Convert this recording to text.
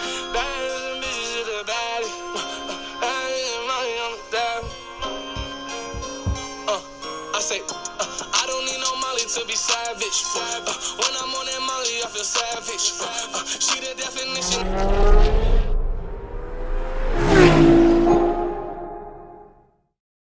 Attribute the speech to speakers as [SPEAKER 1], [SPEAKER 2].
[SPEAKER 1] Bad bitches is the baddie. Money on the diamond. I say, I don't need no Molly to be savage. When I'm on that Molly, I feel savage. She the definition.